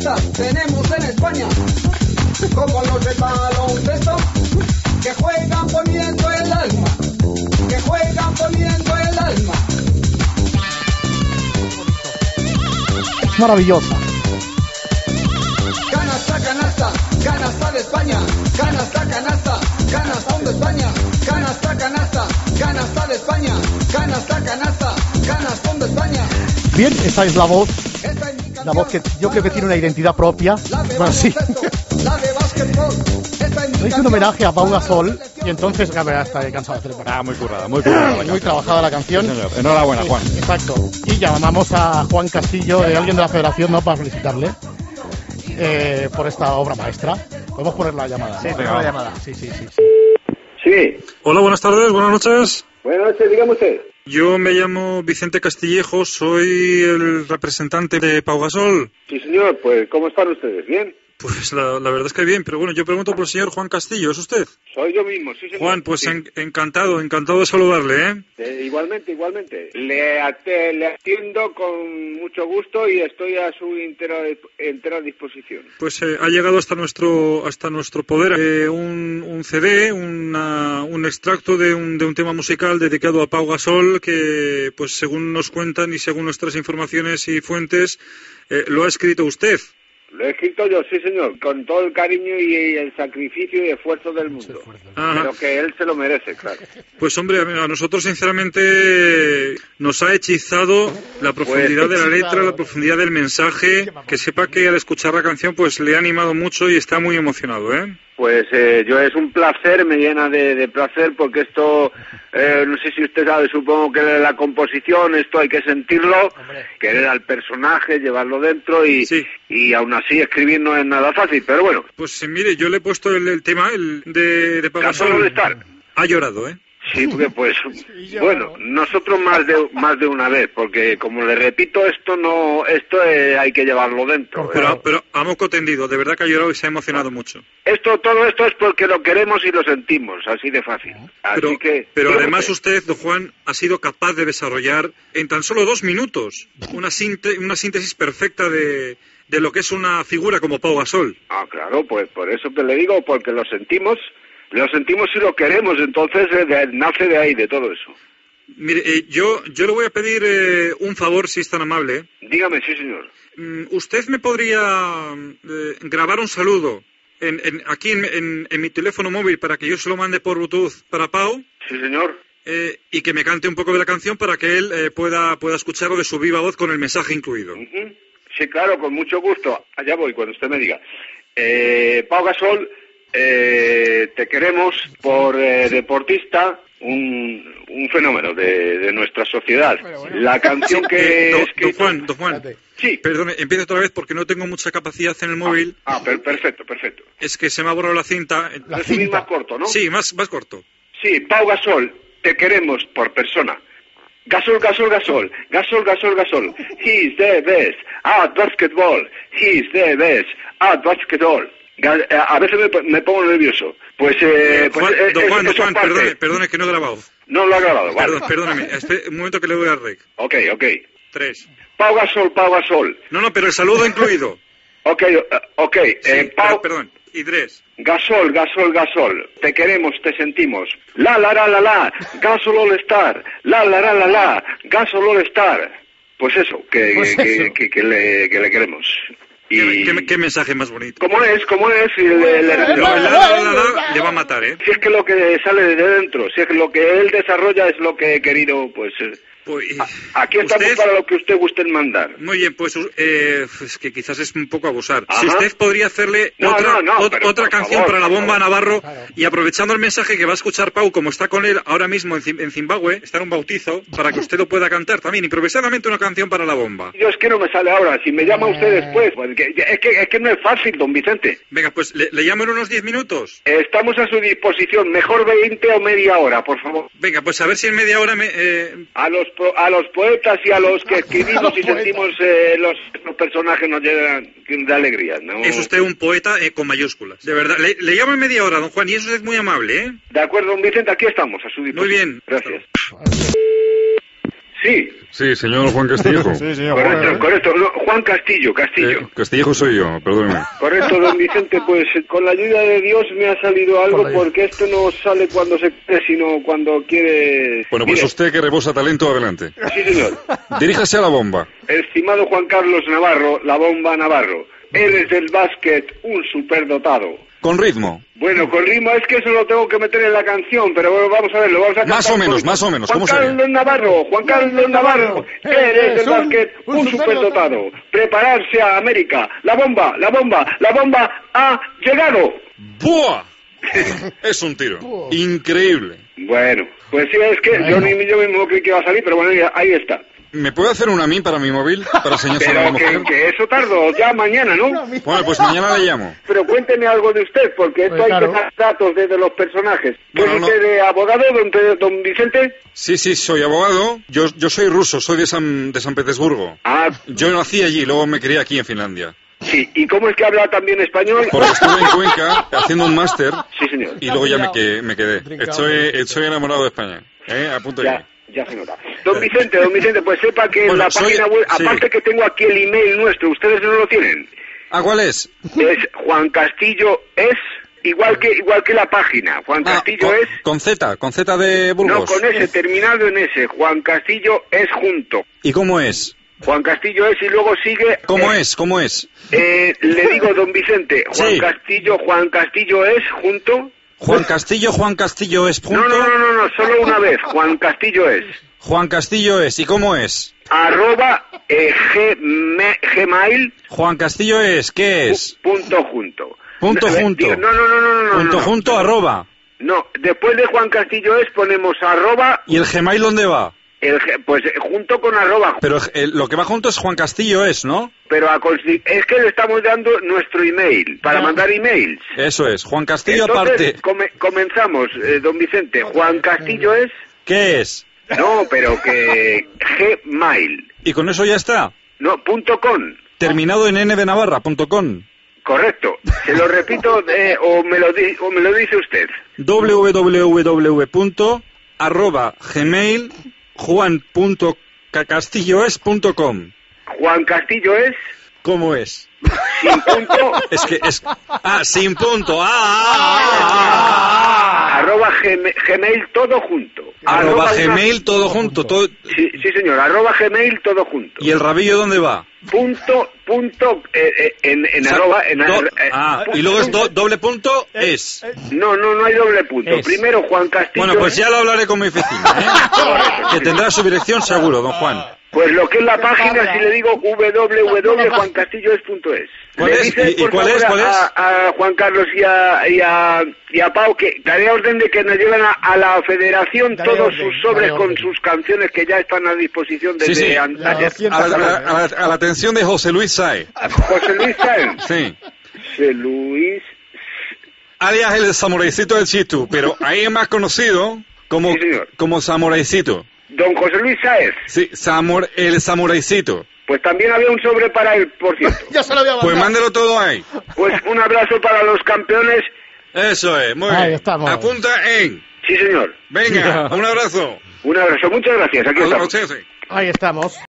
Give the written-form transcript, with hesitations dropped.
canasta tenemos en España, como los de baloncesto, que juegan poniendo el alma, que juegan poniendo el alma. Maravillosa. Canasta, canasta, canasta de España, canasta, canasta, canastón de España, canasta, canasta, canasta de España, canasta, canasta, canastón de España. Bien, esa es la voz que yo creo que tiene una identidad propia. Bueno, sí. Le hice un homenaje a Pau Gasol y entonces ya está cansado de hacer. Muy currada, muy trabajada la canción. Sí, señor. Enhorabuena, Juan. Exacto. Y llamamos a Juan Castillo, alguien de la Federación, ¿no?, para felicitarle por esta obra maestra. Podemos poner la llamada. Sí, ponemos la llamada. Sí. Sí. Hola, buenas tardes, buenas noches. Buenas noches, dígame usted. Yo me llamo Vicente Castillejo, soy el representante de Pau Gasol. Sí, señor, pues ¿cómo están ustedes? ¿Bien? Pues la verdad es que bien, pero bueno, yo pregunto por el señor Juan Castillo, ¿es usted? Soy yo mismo, sí, señor. Juan, pues sí. encantado de saludarle, ¿eh? Igualmente. Le atiendo con mucho gusto y estoy a su entera disposición. Pues ha llegado hasta nuestro poder un CD, un extracto de un tema musical dedicado a Pau Gasol que, pues según nos cuentan y según nuestras informaciones y fuentes, lo ha escrito usted. Lo he escrito yo, sí, señor, con todo el cariño y el sacrificio y esfuerzo del mundo. Pero que él se lo merece, claro. Pues hombre, a nosotros sinceramente nos ha hechizado la profundidad de la letra, la profundidad del mensaje. Que sepa que al escuchar la canción pues le ha animado mucho y está muy emocionado, ¿eh? Pues yo es un placer, me llena de placer porque esto, no sé si usted sabe, supongo que la composición, esto hay que sentirlo, querer al personaje, llevarlo dentro y aún así escribir no es nada fácil, pero bueno. Pues mire, yo le he puesto el tema de Pau Gasol. Gasol estar. Ha llorado, ¿eh? Sí, porque pues, bueno, nosotros más de una vez, porque como le repito, esto hay que llevarlo dentro. Pero a moco tendido, de verdad que ha llorado y se ha emocionado mucho. Todo esto es porque lo queremos y lo sentimos, así de fácil. Pero además usted, don Juan, ha sido capaz de desarrollar en tan solo 2 minutos una síntesis perfecta de lo que es una figura como Pau Gasol. Ah, claro, pues por eso que le digo, porque lo sentimos y lo queremos, entonces nace de ahí, de todo eso. Mire, yo le voy a pedir un favor, si es tan amable. Dígame, sí, señor. ¿Usted me podría grabar un saludo aquí en mi teléfono móvil para que yo se lo mande por Bluetooth para Pau? Sí, señor. Y que me cante un poco de la canción para que él pueda escucharlo de su viva voz con el mensaje incluido. Sí, claro, con mucho gusto. Allá voy, cuando usted me diga. Pau Gasol, te queremos por deportista, un fenómeno de nuestra sociedad. La canción Don Juan, sí. Perdone, empiezo otra vez porque no tengo mucha capacidad en el móvil. Perfecto. Es que se me ha borrado la cinta. Es más corto, ¿no? Sí, más corto. Sí, Pau Gasol, te queremos por persona. Gasol. He's the best at basketball. He's the best at basketball. A veces me pongo nervioso. Pues, Don Juan, perdone que no he grabado. No lo ha grabado, vale. Perdóneme, un momento que le doy al rec. Ok. 3. Pau Gasol. No, pero el saludo incluido. Ok. Sí, Pau. Perdón. Y 3. Gasol. Te queremos, te sentimos. La. Gasol All Star. La. Gasol All Star. Pues eso, que le queremos. ¿Qué mensaje más bonito? ¿Cómo es? Y le va a matar, ¿eh? Si es que lo que sale de dentro, si es que lo que él desarrolla es lo que he querido, pues aquí estamos para lo que usted guste mandar. Muy bien, pues que quizás es un poco abusar. Ajá. Si usted podría hacerle otra canción para la bomba Navarro, y aprovechando el mensaje que va a escuchar Pau, como está con él ahora mismo en Zimbabue, está en un bautizo, para que usted lo pueda cantar también, improvisadamente una canción para la bomba. Yo es que no me sale ahora, si me llama usted después, pues, es que no es fácil, don Vicente. Venga, pues le llamo en unos 10 minutos. Estamos a su disposición, mejor 20 o media hora, por favor. Venga, pues a ver si en media hora a los poetas y a los que escribimos y sentimos los personajes nos llenan de alegría, ¿no? Es usted un poeta con mayúsculas, de verdad. Le llamo en media hora, don Juan, y eso es muy amable, ¿eh? De acuerdo, don Vicente, aquí estamos, a su disposición. Muy bien. Gracias. Sí. Sí, señor Juan Castillejo. Sí, señor. Correcto. No, Juan Castillo. Castillejo soy yo, perdóneme. Correcto, don Vicente, pues con la ayuda de Dios me ha salido algo, porque esto no sale cuando se quiere, sino cuando quiere... Bueno, pues usted que rebosa talento, adelante. Sí, señor. Diríjase a la bomba. Estimado Juan Carlos Navarro, la bomba Navarro, eres del básquet un superdotado. Con ritmo. Bueno, con ritmo es que eso lo tengo que meter en la canción, pero bueno, vamos a verlo, vamos a cantar. Más o menos, ¿cómo Juan Carlos Navarro, eres del básquet un superdotado. Prepararse a América, la bomba ha llegado. ¡Buah! Es un tiro. Increíble. Bueno, pues sí, es que yo mismo creí que iba a salir, pero bueno, ahí está. ¿Me puede hacer una a mí para mi móvil? Para enseñárselo a la Pero mujer. que eso tardo, ya mañana, ¿no? Bueno, pues mañana le llamo. Pero cuénteme algo de usted, porque esto hay que dar datos de los personajes. ¿Es usted abogado, don Vicente? Sí, soy abogado. Yo soy ruso, soy de San Petersburgo. Ah. Yo nací allí, luego me crié aquí en Finlandia. Sí, ¿y cómo es que habla también español? Porque estuve en Cuenca haciendo un máster. Sí, señor. Y luego ya me quedé. Estoy enamorado de España. A punto de... Ya se nota. Don Vicente, pues sepa que en la página web, aparte que tengo aquí el email nuestro, ¿ustedes no lo tienen? ¿Cuál es? Es Juan Castillo es, igual que la página. Juan Castillo es... Con Z de Burgos. No, con S, terminado en S. Juan Castillo es junto. ¿Y cómo es? Juan Castillo es y luego sigue... ¿Cómo es? Le digo, don Vicente, Juan Castillo es junto... Juan Castillo es punto. No, solo una vez. Juan Castillo es. Juan Castillo es. ¿Y cómo es? @gmail. Juan Castillo es. ¿Qué es? Punto junto. Punto junto. No. Punto junto, arroba. No, después de Juan Castillo es ponemos arroba. ¿Y el Gmail dónde va? Pues junto con arroba. Pero lo que va junto es Juan Castillo es, ¿no? Pero es que le estamos dando nuestro email para mandar emails. Eso es, Juan Castillo. Entonces, aparte. Comenzamos, don Vicente. Juan Castillo es... ¿Qué es? No, pero que Gmail. ¿Y con eso ya está? No, .com. Terminado en n de Navarra, .com. Correcto. Se lo repito o me lo dice usted. www.gmail juan.castilloes.com. Juan Castillo es... ¿Cómo es? Sin punto. Sin punto. Arroba Gmail todo junto. Arroba Gmail todo junto. Sí, señor. Arroba Gmail todo junto. ¿Y el rabillo dónde va? Punto en arroba. Y luego es doble punto es. No hay doble punto. Primero Juan Castillo. Bueno, pues ya lo hablaré con mi oficina, que tendrá su dirección seguro, don Juan. Pues lo que es la página, si le digo www.juancastilloes.es. ¿Cuál es? ¿Y cuál es? A Juan Carlos y a Pau que daré orden de que nos lleven a la federación todos sus sobres con sus canciones que ya están a disposición desde ayer. A la atención de José Luis Saez. ¿José Luis Saez? Sí. José Luis... Alias el Samuraicito del Chitu, pero ahí es más conocido como Samuraicito. Don José Luis Saez. Sí, el Samuraicito. Pues también había un sobre para él, por cierto. Ya se lo había mandado. Pues mándelo todo ahí. Pues un abrazo para los campeones. Eso es, muy bien. Ahí estamos. Apunta en. Sí, señor. Venga, un abrazo. Un abrazo, muchas gracias. Aquí estamos. Ahí estamos.